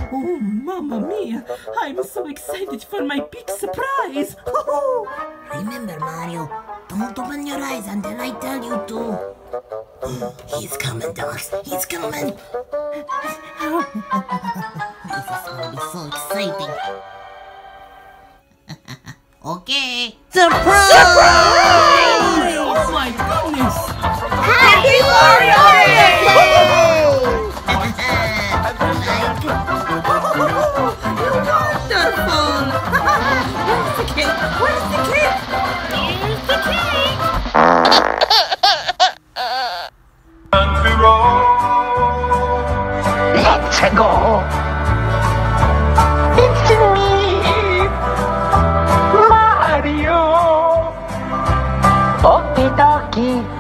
Oh, Mamma Mia! I'm so excited for my big surprise! Remember, Mario, don't open your eyes until I tell you to. He's coming, dogs. He's coming. This is gonna be so exciting. Okay. Surprise! Oh my goodness! Happy Mario Day! Wonderful! Where's the cake? Where's the cake? Here's the cake! Let's go! It's me, Mario! Okie dokie!